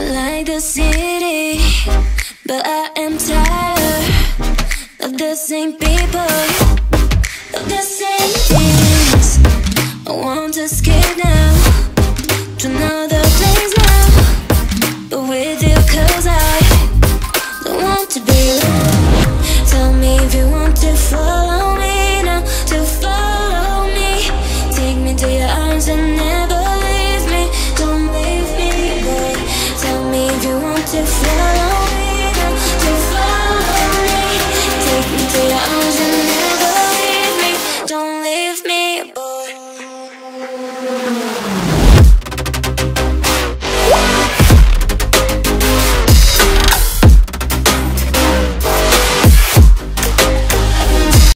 like the city, but I am tired of the same people, of the same things. I want to escape now to another place now, but with you, 'cause I don't want to be alone. Tell me if you want to follow me now, to follow me. Take me to your arms and then